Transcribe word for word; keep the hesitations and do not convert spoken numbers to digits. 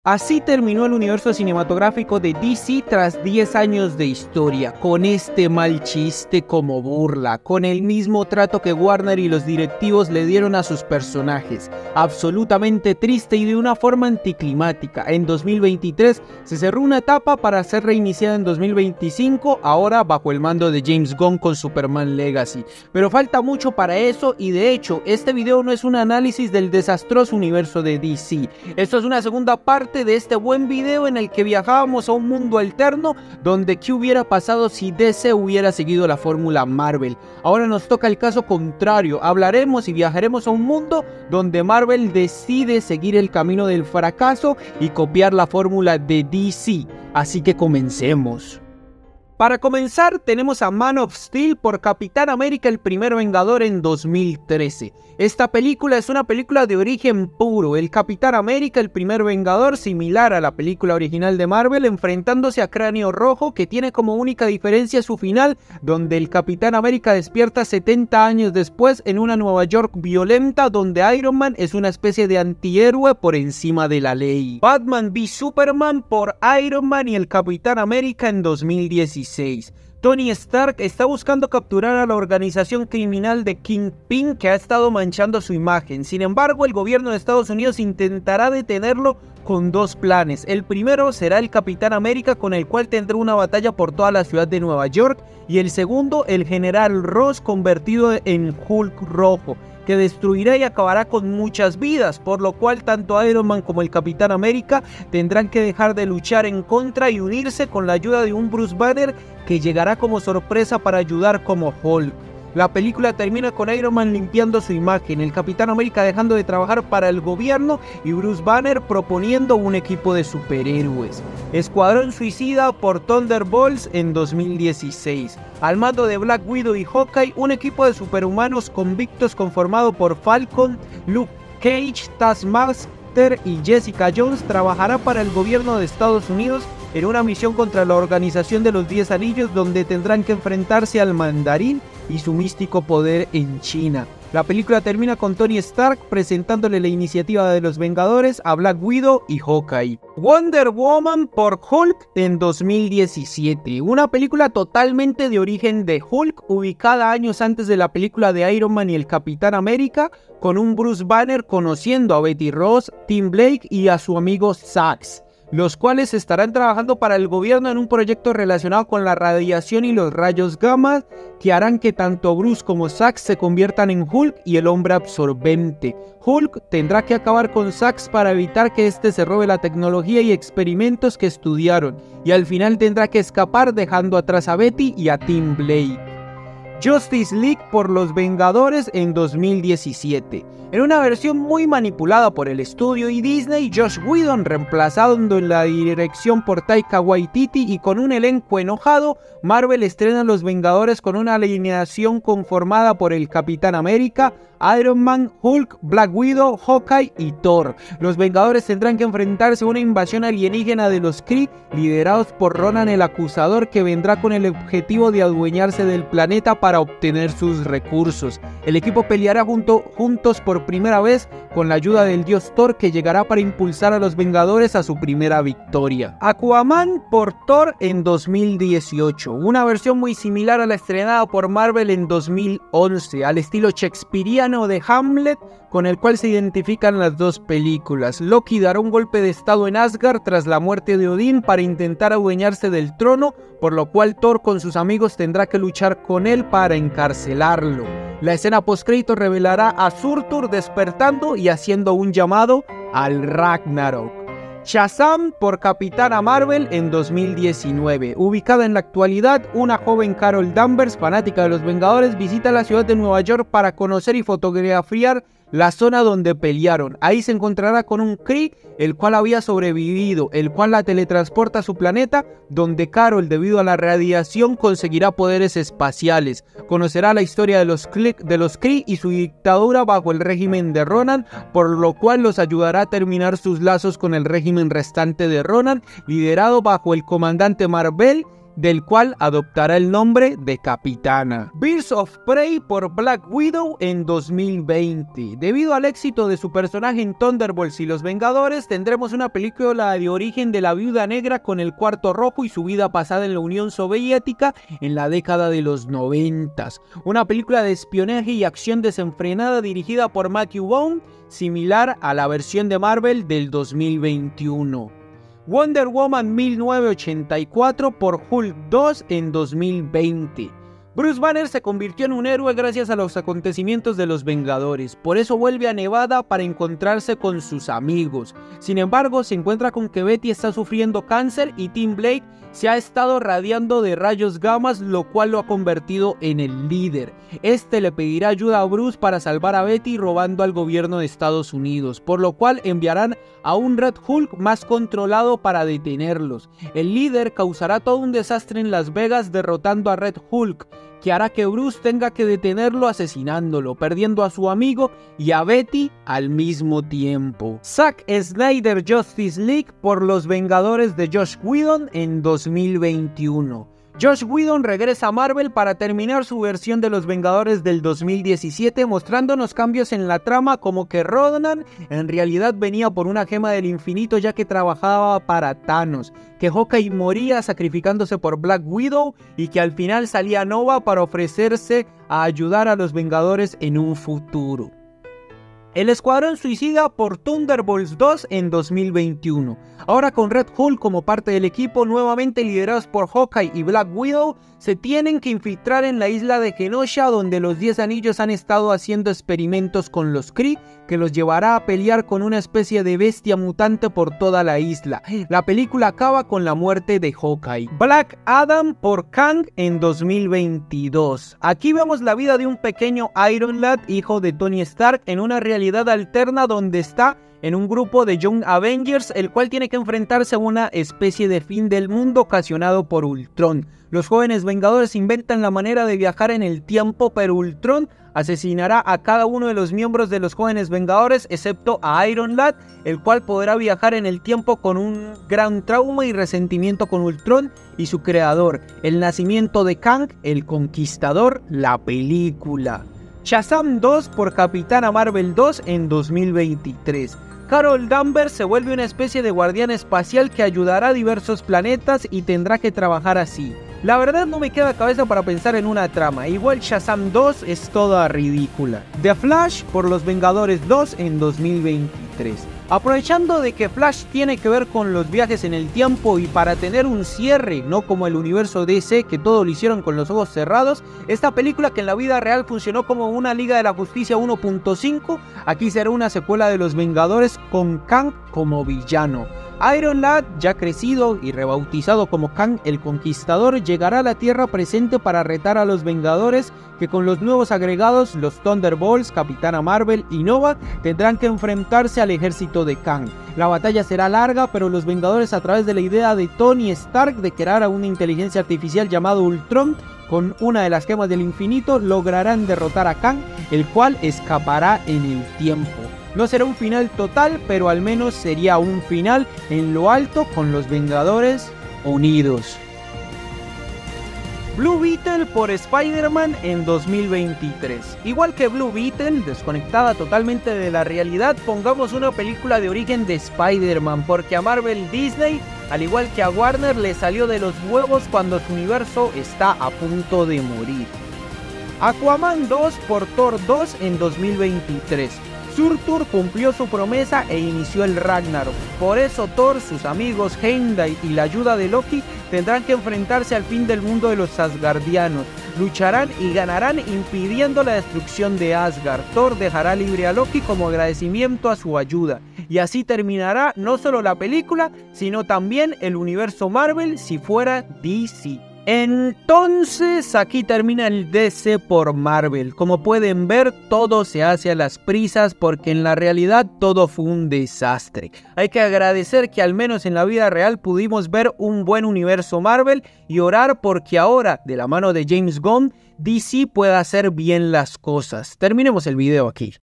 Así terminó el universo cinematográfico de D C tras diez años de historia, con este mal chiste como burla, con el mismo trato que Warner y los directivos le dieron a sus personajes, absolutamente triste y de una forma anticlimática. En dos mil veintitrés se cerró una etapa para ser reiniciada en dos mil veinticinco, ahora bajo el mando de James Gunn con Superman Legacy. Pero falta mucho para eso y de hecho este video no es un análisis del desastroso universo de D C, esto es una segunda parte de este buen video en el que viajábamos a un mundo alterno donde qué hubiera pasado si D C hubiera seguido la fórmula Marvel. Ahora nos toca el caso contrario, hablaremos y viajaremos a un mundo donde Marvel decide seguir el camino del fracaso y copiar la fórmula de D C, así que comencemos. Para comenzar tenemos a Man of Steel por Capitán América el primer Vengador en dos mil trece. Esta película es una película de origen puro, el Capitán América el primer Vengador similar a la película original de Marvel enfrentándose a Cráneo Rojo, que tiene como única diferencia su final donde el Capitán América despierta setenta años después en una Nueva York violenta donde Iron Man es una especie de antihéroe por encima de la ley. Batman v Superman por Iron Man y el Capitán América en dos mil dieciséis. Tony Stark está buscando capturar a la organización criminal de Kingpin que ha estado manchando su imagen. Sin embargo, el gobierno de Estados Unidos intentará detenerlo con dos planes. El primero será el Capitán América, con el cual tendrá una batalla por toda la ciudad de Nueva York, y el segundo, el General Ross convertido en Hulk rojo, que destruirá y acabará con muchas vidas, por lo cual tanto Iron Man como el Capitán América tendrán que dejar de luchar en contra y unirse con la ayuda de un Bruce Banner que llegará como sorpresa para ayudar como Hulk. La película termina con Iron Man limpiando su imagen, el Capitán América dejando de trabajar para el gobierno y Bruce Banner proponiendo un equipo de superhéroes. Escuadrón Suicida por Thunderbolts en dos mil dieciséis. Al mando de Black Widow y Hawkeye, un equipo de superhumanos convictos conformado por Falcon, Luke Cage, Taskmaster y Jessica Jones trabajará para el gobierno de Estados Unidos en una misión contra la Organización de los Diez Anillos, donde tendrán que enfrentarse al Mandarín y su místico poder en China. La película termina con Tony Stark presentándole la iniciativa de los Vengadores a Black Widow y Hawkeye. Wonder Woman por Hulk en dos mil diecisiete, una película totalmente de origen de Hulk, ubicada años antes de la película de Iron Man y el Capitán América, con un Bruce Banner conociendo a Betty Ross, Tim Blake y a su amigo Sax, los cuales estarán trabajando para el gobierno en un proyecto relacionado con la radiación y los rayos gamma que harán que tanto Bruce como Sax se conviertan en Hulk y el hombre absorbente. Hulk tendrá que acabar con Sax para evitar que este se robe la tecnología y experimentos que estudiaron, y al final tendrá que escapar dejando atrás a Betty y a Tim Blake. Justice League por los Vengadores en dos mil diecisiete. En una versión muy manipulada por el estudio y Disney, Joss Whedon reemplazando en la dirección por Taika Waititi y con un elenco enojado, Marvel estrena Los Vengadores con una alineación conformada por el Capitán América, Iron Man, Hulk, Black Widow, Hawkeye y Thor. Los Vengadores tendrán que enfrentarse a una invasión alienígena de los Kree liderados por Ronan el Acusador, que vendrá con el objetivo de adueñarse del planeta para obtener sus recursos. El equipo peleará junto, juntos por primera vez con la ayuda del dios Thor, que llegará para impulsar a los Vengadores a su primera victoria. Aquaman por Thor en dos mil dieciocho, una versión muy similar a la estrenada por Marvel en dos mil once, al estilo shakespeariano de Hamlet, con el cual se identifican las dos películas. Loki dará un golpe de estado en Asgard tras la muerte de Odín para intentar adueñarse del trono, por lo cual Thor con sus amigos tendrá que luchar con él para encarcelarlo. La escena postcrédito revelará a Surtur despertando y haciendo un llamado al Ragnarok. Shazam por Capitana Marvel en dos mil diecinueve. Ubicada en la actualidad, una joven Carol Danvers, fanática de los Vengadores, visita la ciudad de Nueva York para conocer y fotografiar la zona donde pelearon. Ahí se encontrará con un Kree, el cual había sobrevivido, el cual la teletransporta a su planeta, donde Carol, debido a la radiación, conseguirá poderes espaciales. Conocerá la historia de los, de los Kree y su dictadura bajo el régimen de Ronan, por lo cual los ayudará a terminar sus lazos con el régimen restante de Ronan, liderado bajo el comandante Mar-Vell, del cual adoptará el nombre de Capitana. Birds of Prey por Black Widow en dos mil veinte. Debido al éxito de su personaje en Thunderbolts y Los Vengadores, tendremos una película de origen de la Viuda Negra con el Cuarto Rojo y su vida pasada en la Unión Soviética en la década de los noventas. Una película de espionaje y acción desenfrenada dirigida por Matthew Vaughn, similar a la versión de Marvel del dos mil veintiuno. Wonder Woman mil novecientos ochenta y cuatro por Hulk dos en dos mil veinte. Bruce Banner se convirtió en un héroe gracias a los acontecimientos de los Vengadores, por eso vuelve a Nevada para encontrarse con sus amigos. Sin embargo, se encuentra con que Betty está sufriendo cáncer y Tim Blake se ha estado radiando de rayos gamas, lo cual lo ha convertido en el líder. Este le pedirá ayuda a Bruce para salvar a Betty robando al gobierno de Estados Unidos, por lo cual enviarán a un Red Hulk más controlado para detenerlos. El líder causará todo un desastre en Las Vegas derrotando a Red Hulk, que hará que Bruce tenga que detenerlo asesinándolo, perdiendo a su amigo y a Betty al mismo tiempo. Zack Snyder Justice League por Los Vengadores de Joss Whedon en dos mil veintiuno. Joss Whedon regresa a Marvel para terminar su versión de Los Vengadores del dos mil diecisiete, mostrándonos cambios en la trama, como que Ronan en realidad venía por una gema del infinito ya que trabajaba para Thanos, que Hawkeye moría sacrificándose por Black Widow y que al final salía Nova para ofrecerse a ayudar a los Vengadores en un futuro. El Escuadrón Suicida por Thunderbolts dos en dos mil veintiuno. Ahora con Red Hulk como parte del equipo, nuevamente liderados por Hawkeye y Black Widow, se tienen que infiltrar en la isla de Genosha, donde los Diez Anillos han estado haciendo experimentos con los Kree, que los llevará a pelear con una especie de bestia mutante por toda la isla. La película acaba con la muerte de Hawkeye. Black Adam por Kang en dos mil veintidós. Aquí vemos la vida de un pequeño Iron Lad, hijo de Tony Stark, en una realidad alterna donde está en un grupo de Young Avengers, el cual tiene que enfrentarse a una especie de fin del mundo ocasionado por Ultron. Los jóvenes Vengadores inventan la manera de viajar en el tiempo, pero Ultron asesinará a cada uno de los miembros de los jóvenes Vengadores, excepto a Iron Lad, el cual podrá viajar en el tiempo con un gran trauma y resentimiento con Ultron y su creador. El nacimiento de Kang, el Conquistador, la película. Shazam dos por Capitana Marvel dos en dos mil veintitrés. Carol Danvers se vuelve una especie de guardián espacial que ayudará a diversos planetas y tendrá que trabajar así. La verdad no me queda cabeza para pensar en una trama, igual Shazam dos es toda ridícula. The Flash por Los Vengadores dos en dos mil veintitrés. Aprovechando de que Flash tiene que ver con los viajes en el tiempo y para tener un cierre, no como el universo D C que todo lo hicieron con los ojos cerrados, esta película que en la vida real funcionó como una Liga de la Justicia uno punto cinco, aquí será una secuela de Los Vengadores con Kang como villano. Iron Lad, ya crecido y rebautizado como Kang el Conquistador, llegará a la Tierra presente para retar a los Vengadores, que con los nuevos agregados, los Thunderbolts, Capitana Marvel y Nova, tendrán que enfrentarse al ejército de Kang. La batalla será larga, pero los Vengadores, a través de la idea de Tony Stark de crear a una inteligencia artificial llamado Ultron, con una de las gemas del infinito, lograrán derrotar a Kang, el cual escapará en el tiempo. No será un final total, pero al menos sería un final en lo alto con los Vengadores unidos. Blue Beetle por Spider-Man en dos mil veintitrés. Igual que Blue Beetle, desconectada totalmente de la realidad, pongamos una película de origen de Spider-Man, porque a Marvel Disney, al igual que a Warner, le salió de los huevos cuando su universo está a punto de morir. Aquaman dos por Thor dos en dos mil veintitrés. Surtur cumplió su promesa e inició el Ragnarok. Por eso Thor, sus amigos Heimdall y la ayuda de Loki tendrán que enfrentarse al fin del mundo de los Asgardianos. Lucharán y ganarán impidiendo la destrucción de Asgard. Thor dejará libre a Loki como agradecimiento a su ayuda. Y así terminará no solo la película, sino también el universo Marvel si fuera D C. Entonces aquí termina el D C por Marvel. Como pueden ver, todo se hace a las prisas porque en la realidad todo fue un desastre. Hay que agradecer que al menos en la vida real pudimos ver un buen universo Marvel y orar porque ahora, de la mano de James Gunn, D C pueda hacer bien las cosas. Terminemos el video aquí.